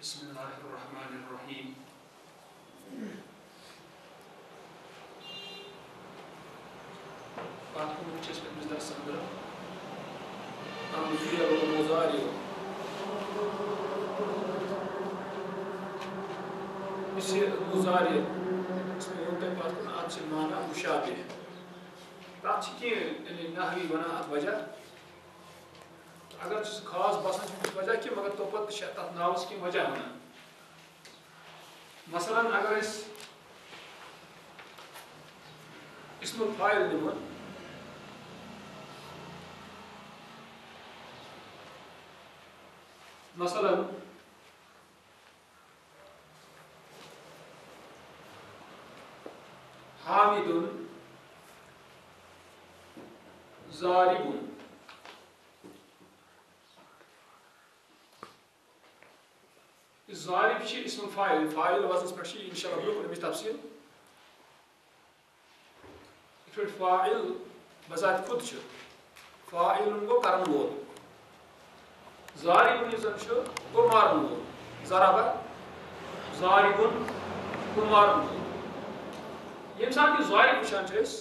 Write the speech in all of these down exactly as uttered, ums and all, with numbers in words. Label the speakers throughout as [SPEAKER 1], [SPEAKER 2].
[SPEAKER 1] بسم الله الرحمن الرحيم. بعدكم وجهش بالنسبة للصندرة أمثلة ومضارع يصير مضارع اسمه يمكن بعدكم أنت المعنى مشابه بعد كي اللي نحوي بنا أتوجه اگر خاص باسان چھ وجہ کہ مگر تو پت تت ناوس کی وجہ ہونا مثلا اگر اس اسم الفاعل نمون مثلا حامد ضارب ضارب شيء اسم فاعل فاعل وزن شيء ان شاء الله بلوك مش تفسير يفعل فاعل بذات خود شو فاعل گو کرن وول ضارب يزن شو گو مارن وول ضرب ضارب گو مارن وول یم سات کی ضارب وچھان چھ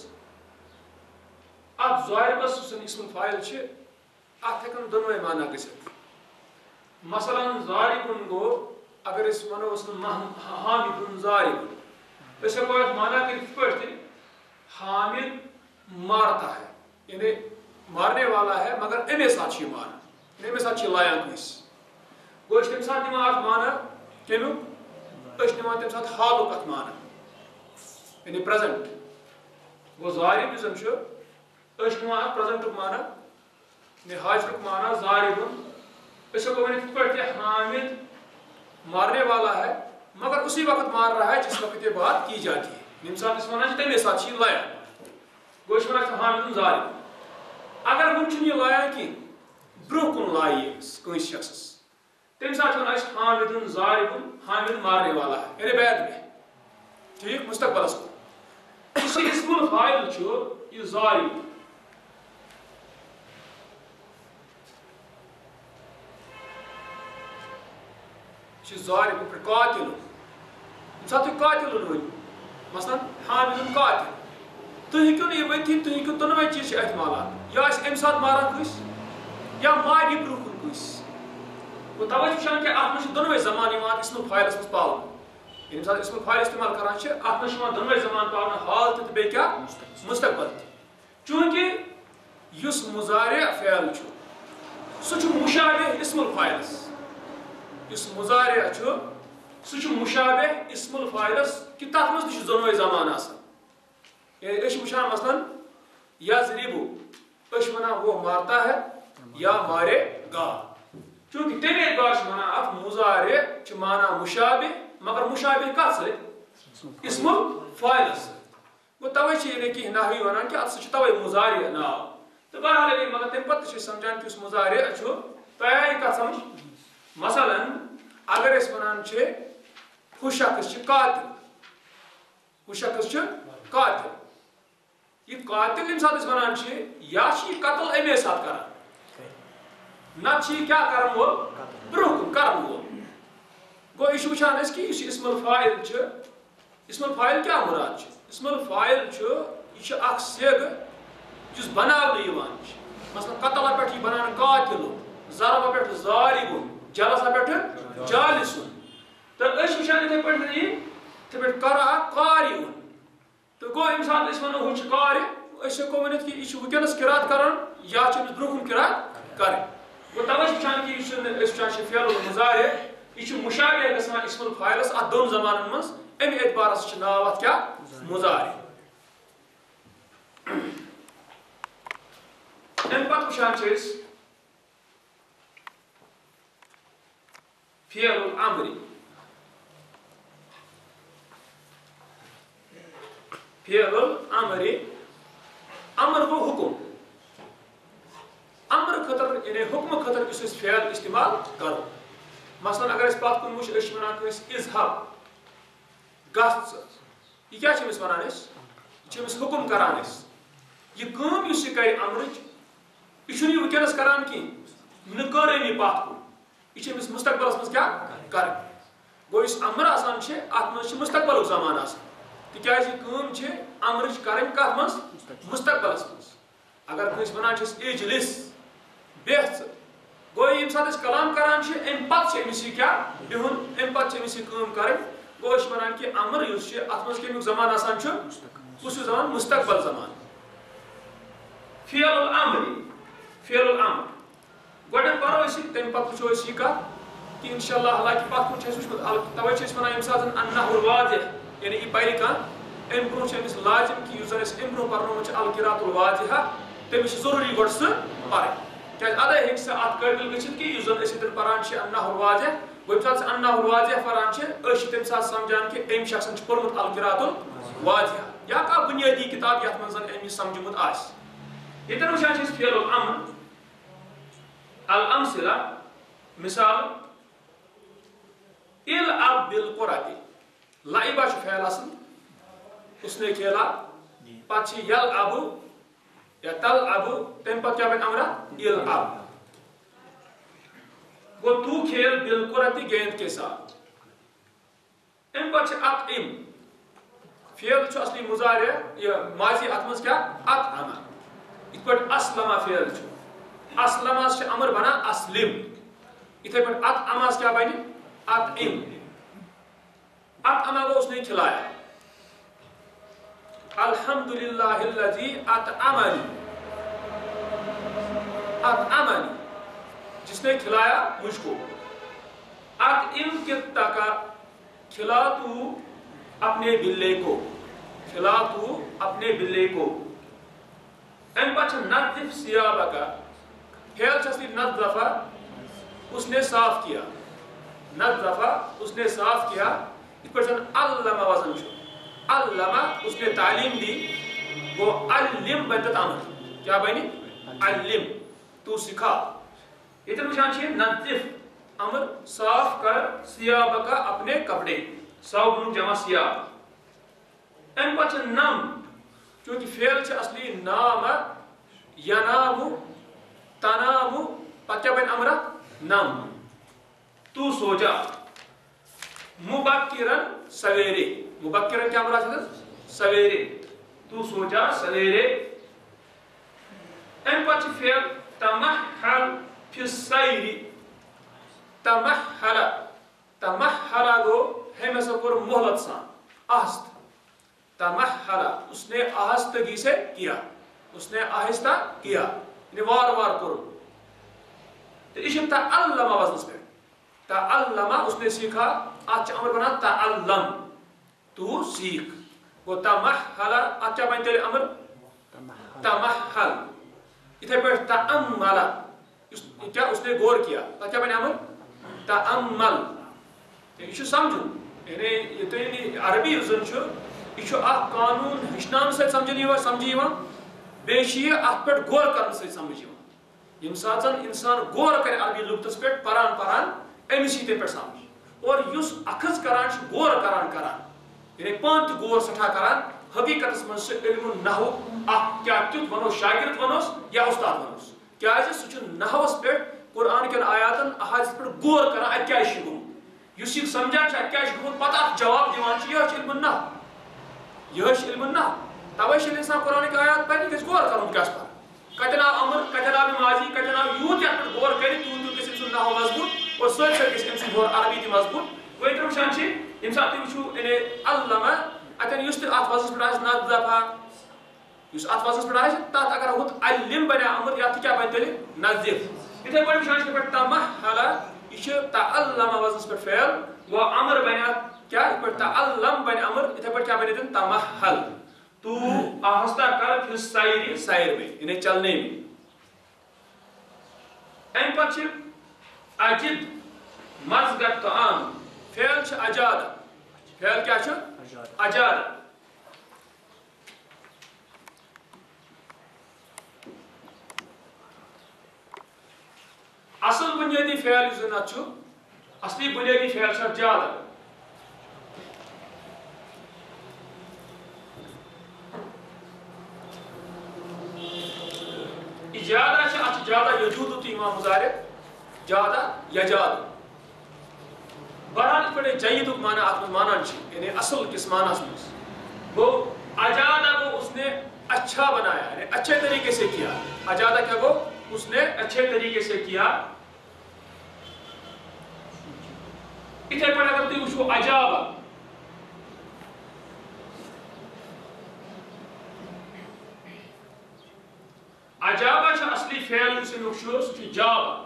[SPEAKER 1] اب ضارب سن اسم فاعل چھ ات ہکن دونوے معنی گژھت مثلا ضارب گو اگر اس منو اس حامد ضارب اس کو مانا کہ پڑھتے حامد مارتا ہے یعنی مارنے والا ہے مگر امی ساتھ چھ مارا امی ساتھ چھ لایاں کس گوش تم ساتھ نماز مانا کینو اس نماز تم ساتھ حالو کت مانا یعنی پریزنٹ وہ ضارب یزن چھ اس نماز پریزنٹ مانا یعنی حاضر مانا ضارب اس کو ونت پڑھتے حامد مارنے والا ہے مگر اسی وقت مار رہا ہے جس وقت یہ بات کی جاتی ہے مثال اس معنی تمے ساتھ چھ لایا گوش ونت حامد ضارب اگر ون چھ یہ لایا کہ برو کن لائی کس شخص تم ساتھ ون اس حامد ضارب حامد مارنے والا ہے یعنی بعد میں ٹھیک مستقبل اس کو اسی اسم الفاعل چھو یہ ضارب ضارب پر قاتل ساتھ قاتل ہوئی مثلا حامد قاتل تو ہیکو یہ ونتھی تو ہیکو دونوے چیز احتمالات یا اس ام ساتھ مارا کس یا ماری برو کس وہ توجہ چھان کہ ات مش دونوے زمان یوان اسم الفاعل اس پاو یعنی ساتھ اسم الفاعل استعمال کران چھ ات مش دونوے زمان پاو حال تہ بے کیا مستقبل چونکہ یس مضارع فعل چھ سچ مشابہ اسم الفاعل اس مضارع چھو سچ مشابہ اسم الفاعلس کہ تات مز تہ دونوے زمان آسان یعنی اش وچھان مثلا یضرب اش ونا وہ مارتا ہے یا مارے گا چونکہ تمے اعتبار سے مانا ات مضارع چھ مانا مشابہ مگر مشابہ کت سۭتۍ اسم الفاعلس وہ توے چھ یعنی کہ نحوی ونان کہ ات چھ توے مضارع ناو تو بہرحال مگر تم پتہ چھ سمجھان کہ اس مضارع چھو تۄہہِ آیہِ کتھ سمجھ مثلا اگر اس ونان چھ ہو شخص چھ قاتل ہو شخص چھ قاتل یہ قاتل یم سات اس ونان چھ یا چھ یہ قتل امی سات کران نہ چھ کیا کرن وہ برو کرن وہ گو یہ وچھان اس کہ اسم الفاعل چھ اسم الفاعل کیا مراد چھ اسم الفاعل چھ یہ چھ اکھ سیگ جس بناونہٕ یوان چھ مثلا قتل پٮ۪ٹھ یہ بنان قاتل ضرب پٮ۪ٹھ ضارب جلسہ پٮ۪ٹھ جالسن تو اس وچھان اتھے پٲٹھۍ یہ اتھے پٲٹھۍ قرأ قارئ تو گو ییٚمہِ ساتہٕ أسۍ وَنو ہُہ چھُ قارئ أسۍ ہٮ۪کو ؤنِتھ کہِ یہِ چھُ وٕنکٮ۪نس قرات کران یا چھِ أمِس برونٛہہ کُن قرات کرٕنۍ گوٚو تَوَے چھِ وٕچھان کہِ یہِ چھُنہٕ أسۍ وٕچھان چھِ فعل المضارع یہِ چھُ مشابہ گژھان اسم الفاعلس اتھ دۄن زمانن منٛز اَمہِ اعتبارس چھُ ناو اتھ کیٛاہ مضارع اَمہِ پتہٕ وٕچھان چھِ أسۍ فعل الامر فعل الامر امر گو حکم امر خطر یعنی حکم خطر اس فعل استعمال کرو مثلا اگر اس پات کن وچ اس ونان کس اذهب گژھ یہ کیا چھمس ونان اس چھمس حکم کران اس یہ کٲم یُس یہ کرِ امرٕچ یہ چھُنہٕ یہِ وٕنکٮ۪نس کران کینٛہہ نہ کٔر أمۍ یہِ پتھ کُن یہ چھِ أمِس مستقبلس منٛز کیٛاہ کرٕنۍ گو اس امر آسان چھے اتمنز چھے مستقبل زمان آسان تکیازِ کٲم چھے امرچ کرن کتھ منز مستقبلس منز اگر کٲنٛسہِ ونان چھِس اجلس بیٚہہ ژٕ گوٚو ییٚمہِ ساتہٕ أسۍ کلام کران چھِ امہِ پتہٕ چھِ أمِس یہِ کیٛاہ بِہُن امہِ پتہٕ چھِ أمِس یہِ کٲم کرٕنۍ گوٚو أسۍ چھِ ونان کہِ امر یُس چھُ اتھ منٛز کمیُک زمان آسان چھُ کُس ہیوٗ زمان مستقبل زمان فعل الامر فعل الامر گۄڈنیٚتھ پرو أسۍ یہِ تمہِ پتہٕ وٕچھو أسۍ یہِ کتھ کہِ انشاءاللہ حالانکہِ پتھ کُن چھُ اَسہِ وٕچھمُت توے چھِ أسۍ ونان ییٚمہِ ساتہٕ زن النحو الواضح یعنی یہِ پرِ کانٛہہ امہِ برونٛہہ چھُ أمِس لازم کہِ یُس زن أسۍ امہِ برونٛہہ پرنومُت چھُ القراۃ الواضحہ تٔمِس چھُ ضروٗری گۄڈٕ سُہ پرٕنۍ کیازِ ادے ہیٚکہِ سُہ اتھ قٲبِل گٔژھِتھ کہِ یُس زن أسۍ ییٚتٮ۪ن پران چھِ النحو الواضح گوٚو ییٚمہِ ساتہٕ سُہ النحو الواضح پران چھِ أسۍ چھِ تمہِ ساتہٕ سمجھان کہِ أمۍ شخصن چھُ پوٚرمُت القراۃ الواضحہ یا کانٛہہ بُنیٲدی کِتاب یتھ منٛز زن أمۍ یہِ سمجھمُت آسہِ ییٚتٮ۪ن وٕچھان چھِ أسۍ فعل الامر الامثلہ مثال العب بالقرۃ لعبہ چھُ فعل آسان اس نے کھیلا پتہٕ چھِ یلعب یا تلعب تمہِ پتہٕ کیٛاہ بنہِ امرا العب گوٚو تو کھیل بالقرۃ گیند کے ساتھ امہِ پتہٕ چھِ اطعم فعل چھُ اصلی مضارع یہِ ماضی اتھ منٛز کیٛاہ اطعم یِتھ پٲٹھۍ اسلمہ فعل چھُ اسلمس چھِ امر بنان اسلم یِتھے پٲٹھۍ اطعمس کیٛاہ بنہِ اطعم اطعم گوٚو اس نے کھلایا الحمدللہ الذی اطعمنی اطعمنی جس نے کھلایا مجھ کو اطعم کتّکا کھلا تو اپنے بلے کو کھلا تو اپنے بلے کو امہِ پتہٕ چھِ نظف ثیابکا فعل چھِ اصلی نظفہ اس نے صاف کیا نظفہ اس نے صاف کیا یِتھ پٲٹھۍ زن علمہ وزن چھُ علمہ اس نے تعلیم دی وہ علم بنہِ تتھ امر کیا بنہِ علم تو سکھا ییٚتٮ۪ن وٕچھان چھِ نظف امر صاف کر ثیابکا اپنے کپڑے ثوبُنُک جمع ثیاب امہِ پتہٕ چھِ نم چوٗنٛکہِ فعل چھِ اصلی نام ینامُ تنامُ پتہٕ کیٛاہ بنہِ امرا نم تو سو جا مبکرن سویرے مبکرن کیا مراد ہے سویرے تو سو جا سویرے امہِ پتہٕ چھِ فعل تمحل فی السیر تمحل تمحل گوٚو ہیٚمۍ ہسا کوٚر مہلت سان آہستہ تمحل اس نے آہستگی سے کیا اس نے آہستہ کیا یعنی وار وار کوٚر تہٕ یہِ چھُ تعلمہ وزنس پٮ۪ٹھ تعلمہ اس نے سیکھا اتھ چھِ امر بنان تعلم تو سیکھ گوٚو تمحل اتھ کیٛاہ بنہِ تیٚلہِ امر تمحل یِتھے پٲٹھۍ تأمل یُس کیٛاہ اس نے غور کیا تتھ کیٛاہ بنہِ امر تأمل یہِ چھُ سمجھُن یعنی یہِ تُہۍ عربی یُس زن چھُ یہِ چھُ اکھ قانوٗن ہیٚچھناونہٕ سۭتۍ سمجھنہٕ یِوان سمجھِ یِوان بیٚیہِ چھِ یہِ اتھ پٮ۪ٹھ غور کرنہٕ سۭتۍ سمجھ یِوان ییٚمہِ ساتہٕ زن انسان غور کرِ عربی لُغتس پٮ۪ٹھ پران پران أمِس یی تمہِ پٮ۪ٹھ سمجھ اور یُس اکھٕز کران چھُ غور کران کران یعنی پانہٕ تہِ غور سٮ۪ٹھاہ کران حقیقتس منٛز چھُ علم النحو اکھ کیٛاہ تیُتھ ونو شاگرد ونوس یا استاد ونوس کیٛازِ سُہ چھُ نحوس پٮ۪ٹھ قرآن کٮ۪ن آیاتن احادیث پٮ۪ٹھ غور کران اتہِ کیٛازِ چھُ گوٚمُت یُس یہِ سمجھان چھُ اتہِ کیٛازِ چھُ گوٚمُت پتہٕ اتھ جواب دِوان چھُ یِہوے چھُ علم النحو یِہوے چھُ علم النحو توے چھُ ییٚلہِ انسان قرآنٕکۍ آیات پرِ یہِ گژھِ غور کرُن کیٛاہ چھُ پران کتٮ۪ن آو امر کتٮ۪ن آو ماضی کتٮ۪ن آو یوٗت یتھ پٮ۪ٹھ غور کرِ تیوٗت تیوٗت گژھِ أمۍ سُنٛد نحو مضبوٗط اور سۭتۍ سۭتۍ گژھِ أمۍ سُنٛد ہورٕ عربی تہِ مضبوٗط گوٚو ییٚتٮ۪ن وٕچھان چھِ ییٚمہِ ساتہٕ تُہۍ وٕچھِو یعنی علمہ اتٮ۪ن یُس تہِ اتھ وزنس پٮ۪ٹھ آسہِ نظفہ یُس اتھ وزنس پٮ۪ٹھ آسہِ تتھ اگر ہُتھ علم بنیٛاو امر یتھ تہِ کیٛاہ بنہِ تیٚلہِ نظف یِتھے پٲٹھۍ وٕچھان چھِ یِتھ پٲٹھۍ تمحل یہِ چھُ تعلمہ وزنس پٮ۪ٹھ فعل گوٚو امر بنہِ اتھ کیٛاہ یِتھ پٲٹھۍ تعلم بنہِ امر یِتھے پٲٹھۍ کیٛاہ بنہِ ییٚتٮ۪ن تمحل تو آہستہ کر فی السیر سیر میں یعنی چلنے میں امہِ پتہٕ چھِ اجد مزگ الطعام فعل چھُ اجاد فعل کیٛاہ چھُ اجاد اصل بنیٲدی فعل یُس زن اتھ چھُ اصلی بنیٲدی فعل چھُ اتھ جادہ اجادہ چھِ اتھ چھِ جادہ یجوٗد تہِ یِوان مُضارع جادہ یجاد بہرحال پڑے جید معنی آپ مانا یعنی اصل کس معنی وہ اجادہ کو اس نے اچھا بنایا یعنی اچھے طریقے سے کیا. اجادہ کیا کو اس نے اچھے طریقے سے کیا. اتنے پڑھا کرتے ہیں وہ اجابہ اجابہ چھا اصلی فعل سے نقشو سوچی جابہ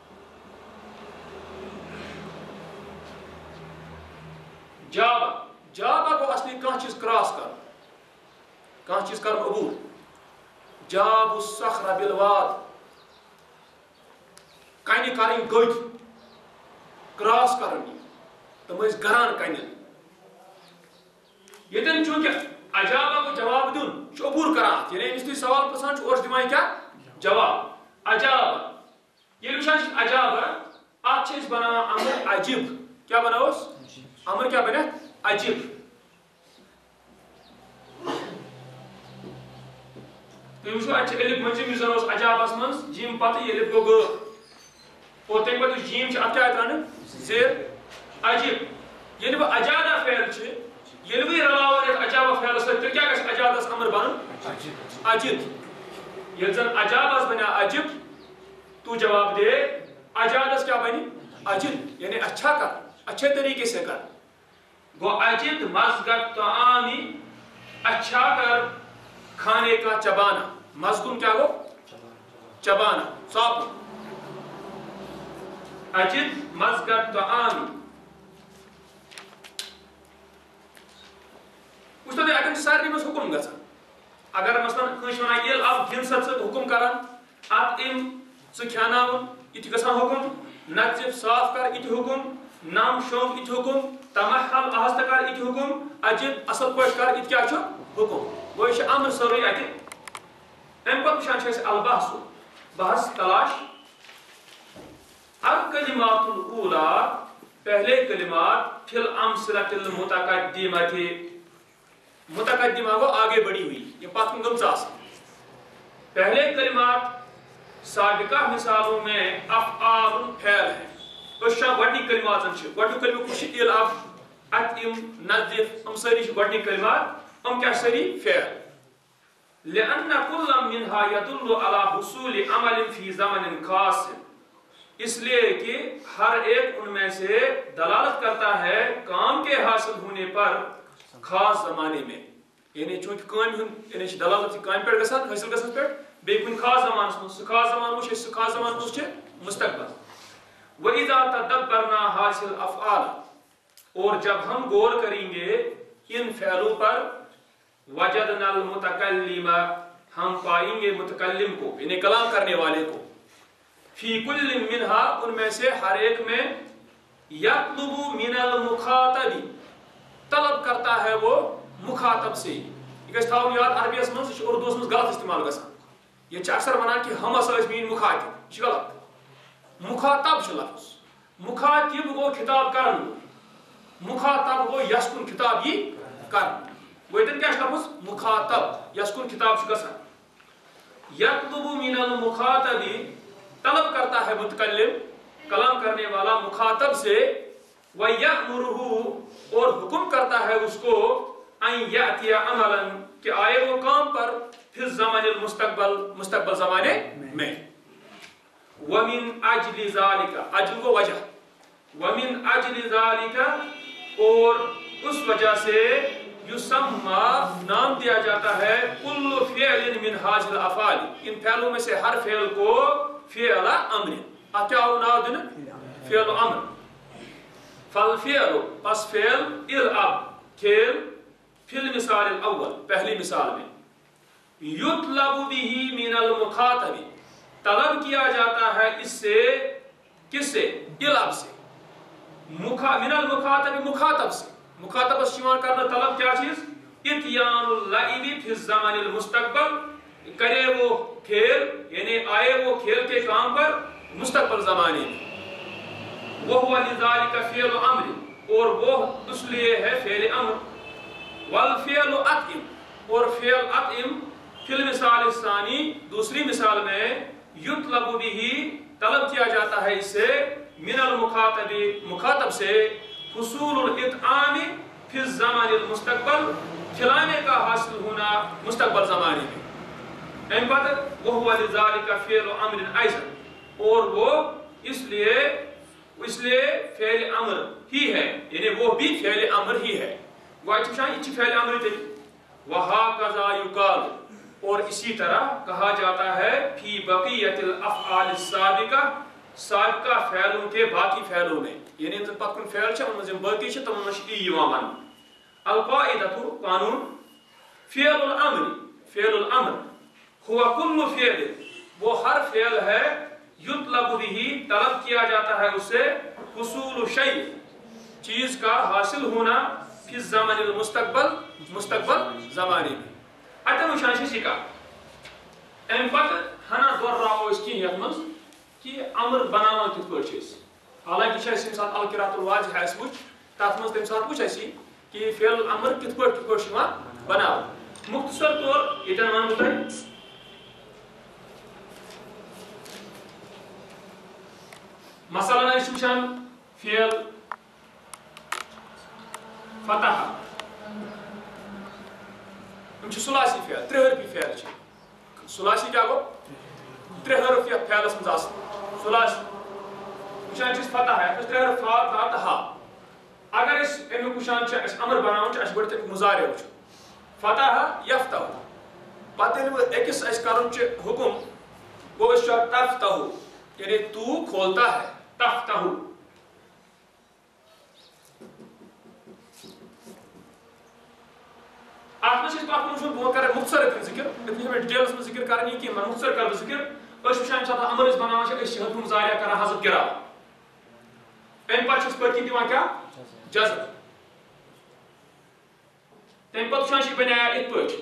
[SPEAKER 1] جابہ جابہ کو اصلی کہاں چیز کراس کر کہاں چیز کر عبور. جاب الصخر بالواد کانی کاریں گوٹ کراس کرنی تم اس گران کانی یہ دن چونکہ اجابہ کو جواب دون چو عبور کرات یعنی اس تو سوال پسند چو اور دمائی کیا جواب اجابہ یہ لوشان اجابہ آج چیز بنا امر عجب کیا بنا اس امر کیا بنا عجب. تو یہ اچھے علب منچم یوزن اس عجاب اسمنس جیم پاتے یہ علب کو گو اور تک بعد اس جیم چھ اب کیا اترانے زیر عجب یعنی وہ اجادہ فعل چھے یہ بھی رلاور ایک عجابہ فعل اسے تو کیا کہتے اجادہ اس امر بنا عجب یہ زن عجابہ اس بنا عجب تو جواب دے اجادہ اس کیا بنی عجب یعنی اچھا کر اچھے طریقے سے کر. گو عجب مزگت طعامی اچھا کر کھانے کا چبانا مزگن کیا گو چبانا صاف عجب مزگت طعامی. اس تو دے اگر ساری میں حکم گا اگر مثلا کنش ونا یہ اب جنست سے حکم کرن ات ام سے کھاناون یہ گسا حکم نظف صاف کر یہ حکم نام شوق یہ حکم تمحل آہستہ کر یہ حکم عجب اصل پوش کر یہ کیا چھو حکم وہ یہ امر سوری اتے ام پت وشان چھے البحث بحث تلاش. الکلمات الاولا پہلے کلمات فی الامثلۃ المتقدمۃ متقدمہ کو آگے بڑھی ہوئی یہ پات کن گمزاس پہلے کلمات سابقہ مثالوں میں افعال فعل ہیں. اشیا گوڈنی کلمات چھے گوڈنی کلمہ کچھ ایل اب اتم نظف ام سری گوڈنی کلمات ام کیا سری فعل. لأن كل منها يدل على حصول عمل في زمن خاص اس لیے کہ ہر ایک ان میں سے دلالت کرتا ہے کام کے حاصل ہونے پر خاص زمانے میں یعنی چونکہ کام یعنی دلالت کام پر گسان حاصل گسان پر بے کن خاص زمان سے خاص زمان وہ سے خاص زمان وہ سے مستقبل. وَإِذَا تَدَبَّرْنَا حاصل افعال اور جب ہم غور کریں گے ان فعلوں پر وجدنا المتکلم ہم پائیں گے متکلم کو یعنی کلام کرنے والے کو فی کل منها ان میں سے ہر ایک میں یطلب من المخاطب طلب کرتا ہے وہ مخاطب سے. یہ تھاؤ یاد عربی اس منز اردو اس منز غلط استعمال گژھان یہ چھ اکثر ونان کہ ہم اس مین مخاطب یہ غلط مخاطب چھ لفظ مخاطب گو خطاب کرن مخاطب گو یس کن خطاب یہ کرن ویتن کیا لفظ مخاطب یس کن خطاب چھ گژھان. یطلب من المخاطب طلب کرتا ہے متکلم کلام کرنے والا مخاطب سے وَيَأْمُرُهُ اور حکم کرتا ہے اس کو ان یأتی عملا کہ آئے وہ کام پر فی الزمن المستقبل مستقبل زمانے میں. وَمِنْ أَجْلِ ذَلِكَ اجل کو وجہ وَمِنْ أَجْلِ ذَلِكَ اور اس وجہ سے یسمى نام دیا جاتا ہے کل فعل من هذه الافعال ان فعلوں میں سے ہر فعل کو فعل امر کیا نام دینا فعل امر. فالفعل پس فعل الاب کھیل فی المثال الاول پہلی مثال میں یطلب به من المخاطب طلب کیا جاتا ہے اس سے کس سے الاب سے من المخاطب مخاطب سے مخاطب استعمال کرنا طلب کیا چیز اتیان اللعب فی الزمن المستقبل کرے وہ کھیل یعنی آئے وہ کھیل کے کام پر مستقبل زمانے میں. وَهُوَ لِذَلِكَ فِعْلُ عَمْرٍ اور وہ اس لیے ہے فعل امر. وَالْفِعْلُ أَطْعِمْ اور فعل اطعم فی المثال الثانی دوسری مثال میں یطلب به طلب کیا جاتا ہے اس سے من المخاطب مخاطب سے حصول الاطعام فی الزمان المستقبل کھلانے کا حاصل ہونا مستقبل زمانے میں ام بعد وهو لذلك فعل امر ایضا اور وہ اس لیے اس لیے فعل امر ہی ہے یعنی وہ بھی فعل امر ہی ہے وہ اچھا یہ فعل امر تھی وہکذا یقال اور اسی طرح کہا جاتا ہے فی بقیت الافعال السابقہ سابقہ فعلوں کے باقی فعلوں میں یعنی تم پتکن فعل چھ ان میں باقی چھ تم میں ای یوان القاعدہ قانون فعل الامر فعل الامر هو كل فعل وہ ہر فعل ہے یطلب به طلب کیا جاتا ہے اس سے حصول شیء چیز کا حاصل ہونا فی الزمن المستقبل مستقبل زمانے میں اتم شان سکا ام پتہ ہنا دور راو اس کی یتمز کہ امر بناوان کت پٲٹھۍ چھِ أسۍ حالانکہ چھِ اَسہِ ییٚمہِ ساتہٕ القراۃ الواضح آسہِ وٕچھ تتھ منٛز تمہِ ساتہٕ وٕچھ اَسہِ کہ فعل الامر کت پٲٹھۍ کت پٲٹھۍ چھُ یِوان بناونہٕ مختصر طور ییٚتٮ۪ن ونہٕ بہٕ تۄہہِ مثلا أسۍ وٕچھان فعل فتح یِم چھِ ثلاثی فعل ترٛےٚ حرفی فعل چھِ ثلاثی کیٛاہ گوٚو ترٛےٚ حرف یتھ فعلس منٛز آسان ثلاثی وٕچھان چھِ أسۍ فتح یتھ منٛز ترٛےٚ حرف فا تا تہٕ ہا اگر أسۍ امیُک وٕچھان چھِ اَسہِ امر بناوُن چھُ اَسہِ گۄڈٕ تمیُک مُضارع وٕچھُن فتح یفتح پتہٕ ییٚلہِ وۄنۍ أکِس اَسہِ کرُن چھُ حُکُم گوٚو أسۍ چھِ تفتح یعنی تو کھولتا ہے تفتح اتھ منٛز چھِ أسۍ پتھ کُن بہٕ کرٕ مختصر ذکر اتنی ہمیں ڈیٹیلس منٛز ذکر کرٕنۍ یہِ کینٛہہ مختصر کرٕ بہٕ ذکر أسۍ وٕچھان ییٚمہِ ساتہٕ امر أسۍ بناوان چھِ أسۍ چھِ حرف مُضارع کران حذف گِراو امہِ پتہٕ چھِ أسۍ پٔتۍ کِنۍ دِوان کیٛاہ جزم تمہِ پتہٕ وٕچھان چھِ یہِ بنیٛاو یِتھ پٲٹھۍ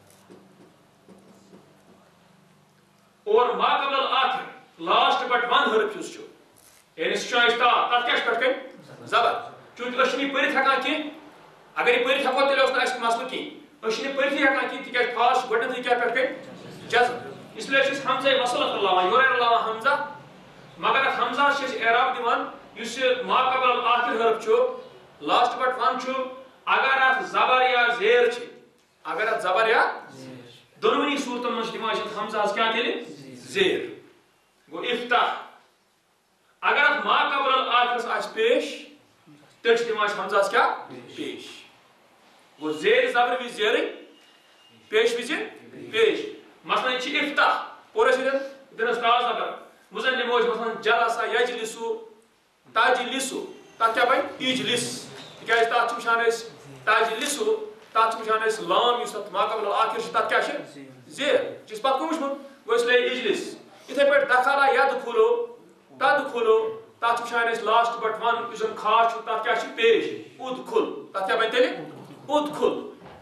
[SPEAKER 1] اور ما قبل الآخر لاسٹ بٹ ون حرف یُس چھُ یعنی سُہ چھُ أسۍ تا تتھ کیٛاہ چھُ پٮ۪ٹھ کَنۍ زبر چوٗنٛکہِ أسۍ چھِنہٕ یہِ پٔرِتھ ہٮ۪کان کینٛہہ اگر یہِ پٔرِتھ ہٮ۪کو تیٚلہِ اوس نہٕ اَسہِ مسلہٕ کینٛہہ أسۍ چھِنہٕ یہِ پٔرِتھٕے ہٮ۪کان کینٛہہ تِکیٛازِ خاص چھُ گۄڈنٮ۪تھٕے کیٛاہ پٮ۪ٹھ کَنۍ جزم اسلیے چھِ أسۍ حمزے وصلت رلاوان یورے رلاوان حمزہ مگر اتھ حمزہس چھِ أسۍ اعراب دِوان یُس یہِ ما قبل الآخر حرف چھُ لاسٹ بٹ ون چھُ اگر اتھ زبر یا زیر چھِ اگر اتھ زبر یا دۄنوٕنی صوٗرتن منٛز چھِ دِوان أسۍ اتھ حمزہس کیٛاہ تیٚلہِ زیر گوٚو افتح اگر اتھ ما قبل الآخرس آسہِ پیش تیٚلہِ چھِ دِوان أسۍ حمزہس کیٛاہ پیش گوٚو زیر زبر وِزِ زیرٕے پیش وِزِ پیش مثلاً یہِ چھِ افتح اور أسۍ ییٚتٮ۪ن دِنس تا زبر وۄنۍ زن نِمو أسۍ مثلاً جلسا یجلسو تجلسو تتھ کیٛاہ بنہِ اجلس تِکیٛازِ تتھ چھِ وٕچھان أسۍ تجلسو تتھ چھِ وٕچھان أسۍ لام یُس تتھ ما قبل الآخر چھُ تتھ کیٛاہ چھِ زیر چھِ أسۍ پتہٕ کُن وٕچھمُت گوٚو اسلیے اجلس یِتھے پٲٹھۍ دخلا یدخلو تدخلو تتھ چھِ وٕچھان أسۍ لاسٹ بٹ ون یُس زن خاص چھُ تتھ کیٛاہ چھُ پیش ادخل تتھ کیٛاہ بنہِ تیٚلہِ ادخل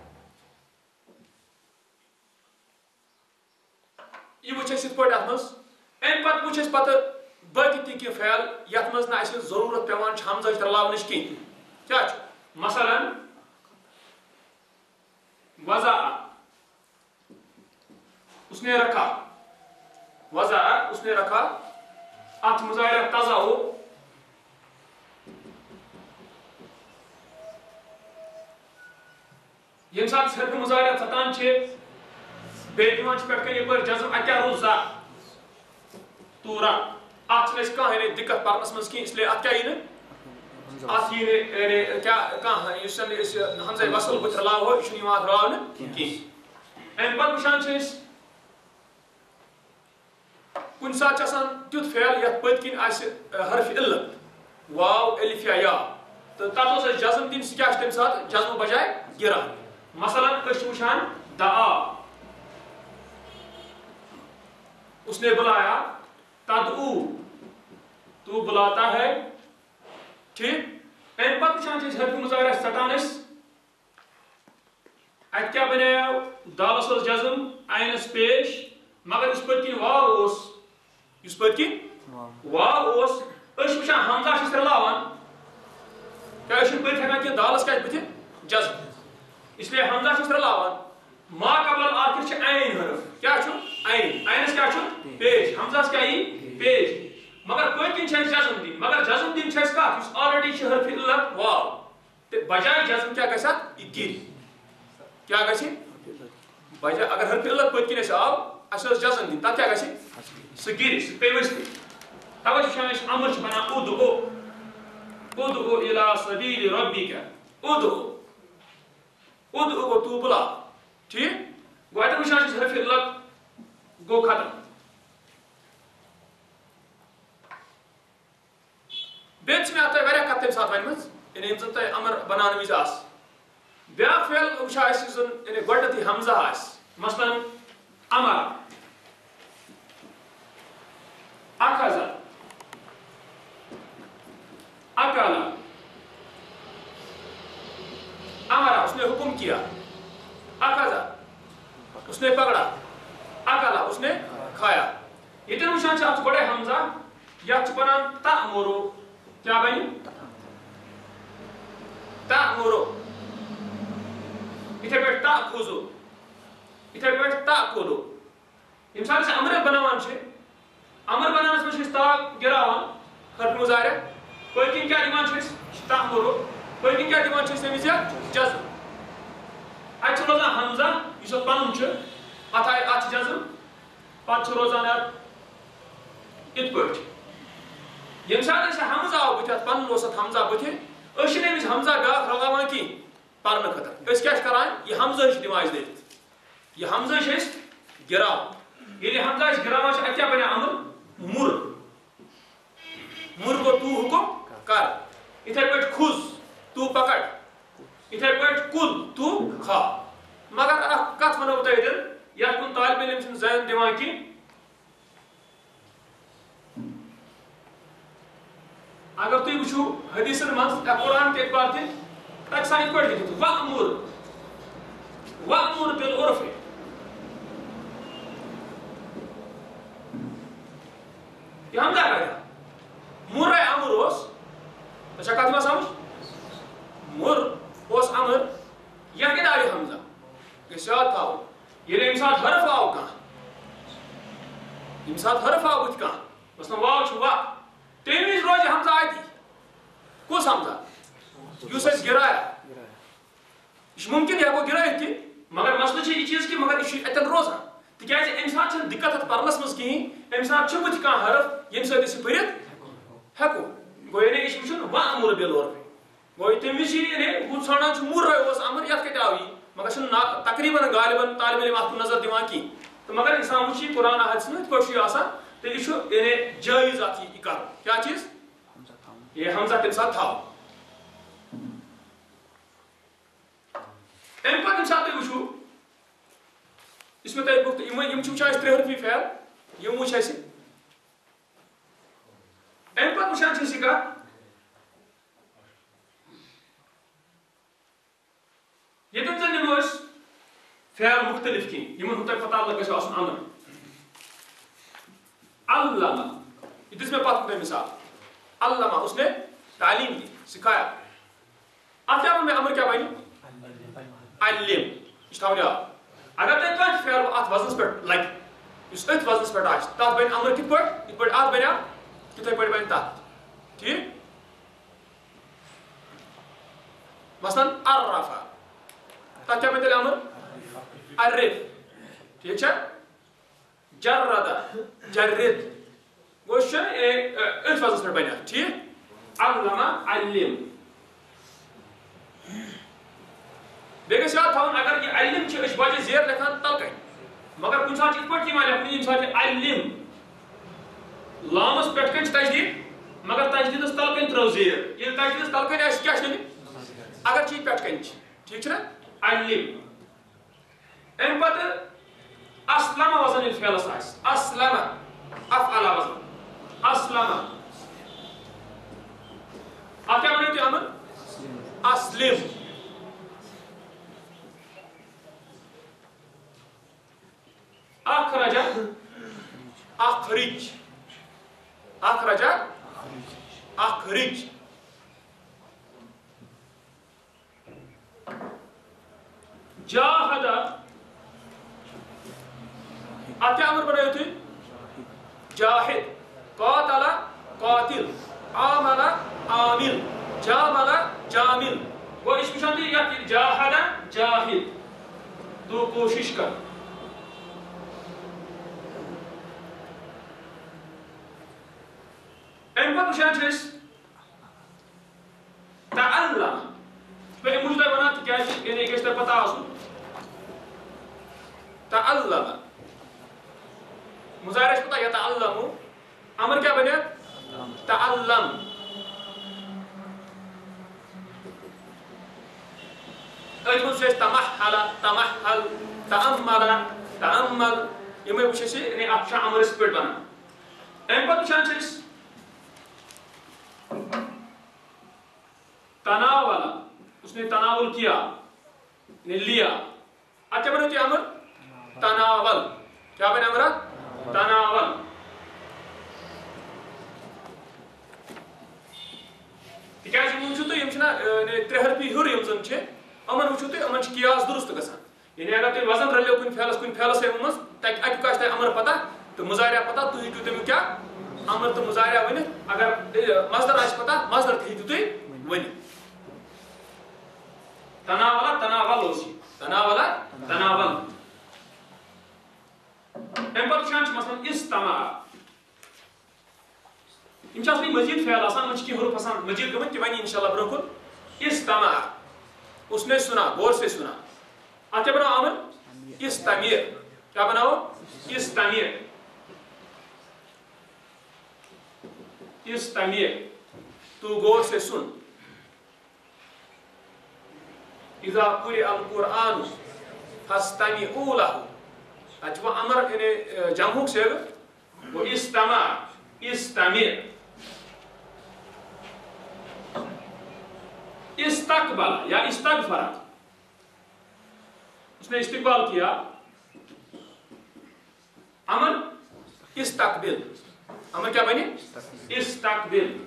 [SPEAKER 1] یہ وٕچھ اَسہِ یِتھ پٲٹھۍ اتھ منٛز امہِ پتہٕ وٕچھ اَسہِ پتہٕ باقٕے تہِ کینٛہہ فعل یتھ منٛز نہٕ اَسہِ ضروٗرت پیٚوان چھِ حمزٕچ رلاونٕچ کینٛہہ کیٛاہ چھُ مثلاً وضع اس نے رکھا وضع اس نے رکھا اتھ مظاہرہ تضع ییٚمہِ ساتہٕ أسۍ حرفِ مظاہرہ ژٹان چھِ بیٚیہِ دِوان چھِ پٮ۪ٹھ کَنۍ یپٲرۍ جزم اَتہِ کیٛاہ روٗد زا توٗرا اتھ چھِنہٕ أسۍ کانٛہہ یعنی دِقت پرنس منٛز کینٛہہ اسلیے اتھ کیٛاہ یی نہٕ اتھ یی نہٕ یعنی کیٛاہ کانٛہہ یُس زن أسۍ حمزے وصل بٕتھِ رلاوہو یہِ چھُنہٕ یِوان رلاونہٕ کینٛہہ امہِ پتہٕ وٕچھان چھِ أسۍ کُنہِ ساتہٕ چھُ آسان تیُتھ فعل یتھ پٔتۍ کِنۍ آسہِ حرفِ علت واو الف یا یا تہٕ تتھ اوس اَسہِ جزم دِنۍ سُہ کیٛاہ چھُ تمہِ ساتہٕ جزمہٕ بجاے گِرا مثلاً أسۍ چھِ وٕچھان دعا اس نے بلایا تدعو تو بلاتا ہے ٹھیک امہِ پتہٕ وٕچھان چھِ أسۍ حرفِ مظاہرہ ژٹان أسۍ اتہِ کیٛاہ بنیو دالس اوس جزم عینس پیش مگر یُس پٔتۍ کِنۍ واو اوس یُس پٔتۍ کِنۍ واو اوس أسۍ چھِ وٕچھان حمزہ چھِ أسۍ رلاوان کیٛاہ أسۍ چھِنہٕ پٔرِتھ ہٮ۪کان کینٛہہ دالس کیٛاہ چھِ بٕتھِ جزم اسلیے حمزہ چھِ أسۍ رلاوان ما قبل الآخر چھِ عین حرف کیٛاہ چھُ عین عینس کیٛاہ چھُ پیش حمزہس کیٛاہ یی پیش مگر پٔتکِنۍ چھِ اَسہِ جزم دِنۍ مگر جزم دِنۍ چھِ اَسہِ کَتھ یُس آلریڈی چھِ حرفہِ علت واو تہٕ بجاے جزم کیٛاہ گژھِ اَتھ یہِ گِرِ کیٛاہ گژھِ بجاے اگر حرفہِ علت پٔتکِنۍ اَسہِ آو اَسہِ ٲس جزم دِنۍ تَتھ کیٛاہ گژھِ سُہ گِرِ سُہ پیٚیہِ ؤسۍتھٕے تَوَے چھِ وٕچھان أسۍ اَمر چھِ بَنان اُدعو اُدعو اِلی سبیٖلِ ربِّکَ اُدعو اُدعو گوٚو تو بُلاو ٹھیٖک گوٚو اَتٮ۪ن وٕچھان چھِ أسۍ حرفہِ علت گوٚو ختم بیٚیہِ چھِ مےٚ تۄہہِ واریاہ کَتھٕ تَمہِ ساتہٕ وَنِمٕژ یعنی یِم زَن تۄہہِ اَمر بَناونہٕ وِزِ آسہٕ بیٛاکھ فعل وٕچھان أسۍ یُس زَن یعنی گۄڈٕنٮ۪تھٕے حمزہ آسہِ مثلاً اَمر اَخذ اکالا امرا اس نے حکم کیا اخذا اس نے پکڑا اکالا اس نے کھایا ییٚتٮ۪ن وٕچھان چھِ اَتھ چھُ گۄڈَے حمزہ یَتھ چھُ بَنان تَأمُرُ کیٛاہ بَنہِ تَأمُرُ یِتھَے پٲٹھۍ تأخُذُ یِتھَے پٲٹھۍ تأکُلُ ییٚمہِ ساتہٕ أسۍ اَمرٕ بَناوان چھِ اَمر بَناونَس منٛز چھِ أسۍ تا گِراوان حرفہِ مُضارع پٔتکِنۍ کیٛاہ دِوان چھِ أسۍ تأمُرُ پٔتکِنۍ کیٛاہ دِوان چھِ أسۍ تَمہِ وِزِ جزم اَتہِ چھُ روزان حمزہ یُس اَتھ پَنُن چھُ اَتھ آیہِ اَتھ چھِ جزم پَتہٕ چھُ روزان اَتھ یِتھ پٲٹھۍ ییٚمہِ ساتہٕ اَسہِ حمزہ آو بٕتھِ اَتھ پَنُن اوس اَتھ حمزہ بٕتھِ أسۍ چھِنہٕ أمِس حمزہ بیٛاکھ رَلاوان کِہیٖنۍ پَرنہٕ خٲطرٕ أسۍ کیٛاہ چھِ کَران یہِ حمزہ چھِ دِوان أسۍ دٔرِتھ یہِ حمزہ چھِ أسۍ گِراوان ییٚلہِ حمزہ أسۍ گِراوان چھِ اَتہِ کیٛاہ بَنیو اَمر مُر مُر گوٚو تو حُکُم کر یِتھَے پٲٹھۍ کھُز تو پکڑ یِتھَے پٲٹھۍ کُل تو کھا مگر اَکھ کَتھ وَنو بہٕ تۄہہِ ییٚتٮ۪ن یَتھ کُن طالبہِ علم چھِنہٕ ذہن دِوان کینٛہہ اگر تُہۍ وٕچھِو حدیٖثن منٛز یا قرآن کہِ اعتبار تہِ تَتہِ چھِ آسان یِتھ پٲٹھۍ لیکھِتھ وَأْمُر وَأْمُر بِالْعُرْفِ یہِ حمزہ کَتہِ مُرے اَمر اوس تۄہہِ چھا کَتھ یِوان سمجھ مُر اوس اَمر یَتھ کَتہِ آو یہِ حمزہ گژھِ یاد تھاوُن ییٚلہِ اَمہِ ساتہٕ حرف آو کانٛہہ ییٚمہِ ساتہٕ حرف آو بٕتھِ کانٛہہ مثلاً واو چھُ وا تَمہِ وِزِ روزِ حمزہ اَتی کُس حمزہ یُس اَسہِ گِرایا یہِ چھُ مُمکِن یہِ ہٮ۪کو گِرٲیِتھ تہِ مگر مسلہٕ چھُ یہِ چیٖز کہِ مگر یہِ چھُ اَتٮ۪ن روزان تِکیٛازِ اَمہِ ساتہٕ چھَنہٕ دِقت اَتھ پَرنَس منٛز کِہیٖنۍ اَمہِ ساتہٕ چھُ بٕتھِ کانٛہہ حرف ییٚمہِ سۭتۍ أسۍ یہِ پٔرِتھ ہٮ۪کو گوٚو یعنی یہِ چھُ وٕچھُن وَأْمُر بِالْعُرْفِ گوٚو تَمہِ وِزِ چھِ یعنی ہُہ ژھانڈان چھُ مُرے اوس اَمر یَتھ کَتہِ آو یہِ مگر چھُنہٕ تقریٖباً غالباً طالبہِ علم اَتھ کُن نظر دِوان کِہیٖنۍ تہٕ مگر اِنسان وٕچھِ یہِ قرآن حدیث منٛز یِتھ پٲٹھۍ چھُ یہِ آسان تہٕ یہِ چھُ یعنی جٲیِز اَتھ یہِ کَرُن کیٛاہ چیٖز یہِ حمزہ تَمہِ ساتہٕ تھاوُن اَمہِ پَتہٕ ییٚمہِ ساتہٕ تُہۍ وٕچھِو یُس مےٚ تۄہہِ بُتھ یِم یِم چھِ وٕچھان أسۍ ترٛےٚ حرفی فعل یِم وٕچھ اَسہِ اَمہِ پَتہٕ وٕچھان چھِ أسۍ یہِ کَتھ ییٚتٮ۪ن زَن نِمو أسۍ فعل مُختلِف کینٛہہ یِمن ہُنٛد تۄہہِ پتہ لَگہِ گژھِ آسُن اَمر علامہ یہِ دِژ مےٚ پَتہٕ تۄہہِ مِثال علامہ اس نے تعلیٖم دی سِکھایا اَتھ کیٛاہ ووٚن مےٚ اَمر کیٛاہ بَنہِ علم یہِ چھُ تھاوُن یاد اگر تۄہہِ کانٛہہ تہِ فعل اَتھ وزنَس پٮ۪ٹھ لَگہِ یُس أتھۍ وزنَس پٮ۪ٹھ آسہِ تَتھ بَنہِ اَمر کِتھ پٲٹھۍ یِتھ پٲٹھۍ اَتھ بَنیو تِتھَے پٲٹھۍ بَنہِ تَتھ ٹھیٖک مثلاً عرفہ تَتھ کیٛاہ بَنہِ تیٚلہِ اَمر عرف ٹھیٖک چھا جردا جرد گوٚو یہِ چھُ أتھۍ وزنَس پٮ۪ٹھ بَنہِ اَتھ ٹھیٖک علامہ علم بیٚیہِ گژھِ یاد تھاوُن اگر یہِ علم چھِ أسۍ بجے زیر لیکھان تَلہٕ کَنہِ مگر کُنہِ ساتہٕ چھِ یِتھ پٲٹھۍ یِوان لیکھنہٕ ییٚمہِ ساتہٕ یہِ علم لامَس پٮ۪ٹھ کَنہِ چھِ تجدیٖد مگر تجدیٖدَس تَلہٕ کَنہِ ترٛٲو زیر ییٚلہِ تجدیٖدَس تَلہٕ کَنہِ آسہِ کیٛاہ چھِ تیٚلہِ اگر چھِ یہِ پٮ۪ٹھ کَنہِ چھِ ٹھیٖک چھُنہ علم اَمہِ پَتہٕ اسلمہ وزن ییٚلہِ فعلَس آسہِ اسلمہ افعل وزن اسلمہ اَتھ کیٛاہ وَنو تُہۍ اَمر اسلم اخرج اخرج اخرج اخرج جاہد اَتھ کیٛاہ اَمر بَنٲیِو تُہۍ جاہد قاتل قاتل عامل عامل جامل جامل وہ اس وچھان تھی یا جاہد جاہد تو کوشش کر ایم پتہ وچھان چھِ أسۍ تعلم بہٕ موٗجوٗب تۄہہِ وَنان تِکیٛازِ یعنی گژھِ تۄہہِ پتہ آسُن تعلم مُضارع چھِ پتہ یتعلمُ امر کیٛاہ بنہِ تعلم أتھۍ منٛز چھُ اَسہِ تمحل تمحل تأمل تأمل یِمے وٕچھ اَسہِ یعنی اکھ چھُ امرس پٮ۪ٹھ بنان اَمہِ پتہٕ وٕچھان چھِ أسۍ تناول اس نے تناول کیا نے لیا اچھا بنو تی امر تناول کیا بنے امر تناول تکیاز یِم وٕچھِو تُہۍ یِم چھِنہ ترٛےٚ حرفی ہیوٚر یِم زن چھِ یِمن وٕچھِو تُہۍ یِمن چھِ قیاس درست گژھان یعنی اگر تُہۍ وزن رلیو کُنہِ فعلس کُنہِ فعلس سۭتۍ منٛز تتہِ اَتیُک آسہِ تۄہہِ امر پتہ تہٕ مُضارع پتہ تُہۍ ہیٚکِو تمیُک کیٛاہ امر تہٕ مُضارع ؤنِتھ اگر مصدر آسہِ پتہ مصدر تہِ ہیٚکِو تُہۍ ؤنِتھ تناول تناول اوس یہِ تناول تناول اَمہِ پتہٕ وٕچھان چھِ مثلاً استماع یِم چھِ آسان مزیٖد فعل آسان یِمن چھِ کینٛہہ حروٗف آسان مزیٖد گٔمٕتۍ تہِ وَنہِ انشاء اللہ برونٛہہ کُن استماع اس نے سنا غور سے سنا اتھ کیٛاہ بناو امر استمع کیٛاہ بناو استمع استمع تو غور سے سن اذا قرئ القرآن فاستمعوا له اتھ وہ امر یعنی جمعُک صیغہ وہ استمع استمع استقبل یا استغفر اس نے استقبال کیا امر استقبل امر کیا بنے استقبل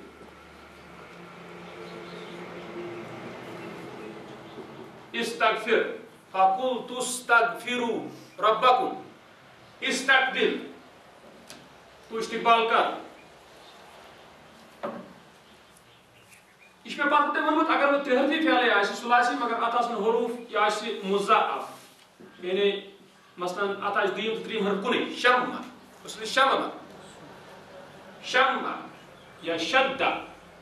[SPEAKER 1] استغفر فقلت استغفروا ربكم استقبل تو استقبال کر یہ میں پتہ تۄہہِ ووٚنمُت اگر وۄنۍ ترٛےٚ حرفی فعلے آسہِ سُہ آسہِ مگر اتھ آسن حروٗف یہِ آسہِ مُضاعف یعنی مثلاً اتھ آسہِ دوٚیِم تہٕ ترٛیٚیِم حرف کُنُے شمع اس نے شمع شمع یا شدہ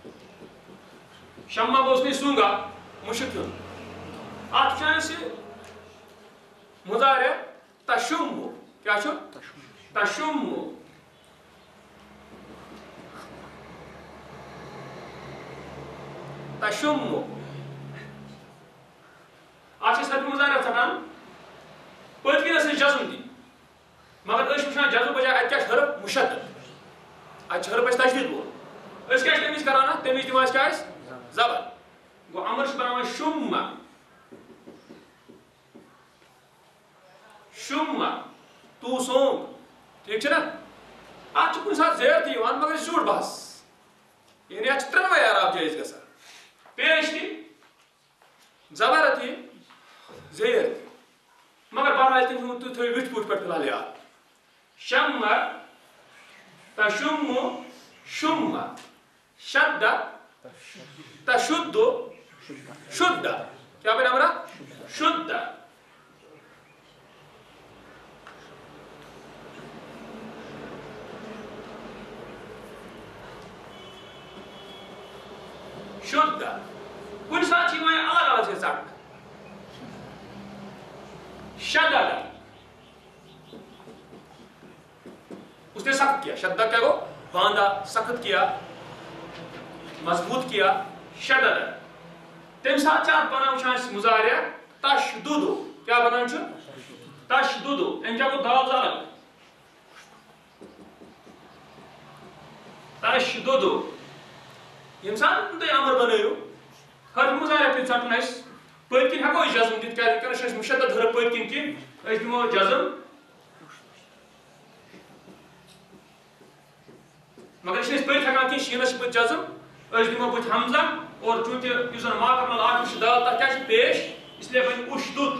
[SPEAKER 1] شمع گوٚو اس نے سونگا مُشک ہیوٚن اتھ وٕچھان أسۍ مُضارع تشم کیٛاہ چھُ تشم تشم اتھ چھِ أسۍ حرفہِ مُضارع ژٹان پٔتۍ کِنۍ ٲس اَسہِ جزم دِنۍ مگر أسۍ چھِ وٕچھان جزم بجاے اتہِ کیٛاہ چھُ حرف مُشدد اتہِ چھُ حرف اَسہِ تشدیٖد وول أسۍ کیٛاہ چھِ تمہِ وِزِ کران اتھ تمہِ وِزِ دِوان أسۍ کیٛاہ أسۍ زبر گوٚو امر چھُ بناوان شُمع شُمع تو سونگ ٹھیک چھُ نا اتھ چھُ کُنہِ ساتہٕ زیر تہِ یِوان مگر زیوٗٹھ بحث یعنی اتھ چھِ ترٛٮ۪نوَے اعراب جٲیز گژھان پیش تہِ زبر تہِ زیر تہِ مگر بہرحال تٔمۍ ووٚن تُہۍ تھٲیِو وِٹھۍ پٲٹھۍ پٮ۪ٹھ فِلحال یاد شمع تشم شمع شدہ تشد شدہ کیا بنے ہمارا شدہ شدہ کُنہِ ساتہٕ چھِ یِوان الگ الگ سے ژٹنہٕ شدد اس نے سخت کیا شدہ کیا گو باندھا سخت کیا مضبوط کیا شدد تمہِ ساتہٕ چھِ اتھ بنان وٕچھان أسۍ مُضارع تشدد کیا بنان چھُ تشدد أمۍ کیٛاہ گوٚو دال زٕ الگ تشدد ییٚمہِ ساتہٕ تُہۍ امر بنٲیِو حرف مُضارع پیٚیہِ ژٹُن اَسہِ پٔتۍ کِنۍ ہٮ۪کو أسۍ جزم دِتھ کیٛازِ کَران چھِ أسۍ مُشدد حرف پٔتۍ کِنۍ کِنۍ أسۍ دِمو جزم مگر چھِ أسۍ پٔتۍ ہٮ۪کان کینٛہہ شیٖنس چھِ پٔتۍ جزم أسۍ دِمو بٕتھِ حمزہ اور چوٗنٛکہِ یُس زن ماکرمل آخر چھُ دال تتھ کیٛاہ چھُ پیش اسلیے بنہِ اُشدُد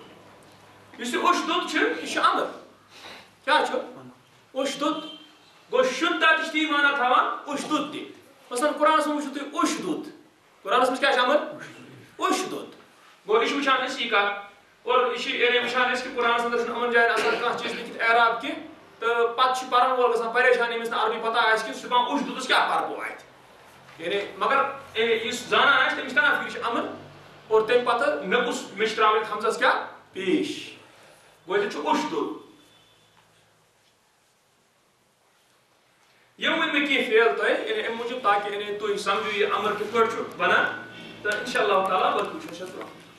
[SPEAKER 1] یُس یہِ اُشدُد چھُ یہِ چھُ امر کیٛاہ چھُ اُشدُد گو شدت تہ تی مانا تھاوان اشدد تہ مثلا قرآن وچھو تُہۍ اشدد قرآن مجھ کیا آمد اشدد گو یہ وچھان أسۍ یہِ کتھ اور یہ یعنی وچھان أسۍ کہ قرآن اندر چھُنہٕ یِمن جاین آسان کانٛہہ چیٖز لیکھِتھ اعراب کینٛہہ تہٕ پتہٕ چھُ پرن وول گژھان پریشان ییٚمِس نہٕ عربی پتہ آسہِ کہِ سُہ چھُ دپان اشددس کیٛاہ پرٕ بہٕ اتہِ یعنی مگر یُس زانان آسہِ تٔمِس تران فکر چھِ امن اور تمہِ پتہٕ مےٚ کُس مےٚ چھِ تراوٕنۍ حمزس کیٛاہ پیش گوٚو ییٚتہِ چھُ اشدد یہ ون میں کینٛہہ فعل تۄہہِ یعنی امہِ موٗجوٗب تاکہِ یعنی تُہۍ سمجھِو یہِ امر کِتھ پٲٹھۍ چھُ بنان تہٕ انشاء اللہ تعالیٰ پتہٕ وٕچھو أسۍ اتھ برونٛہہ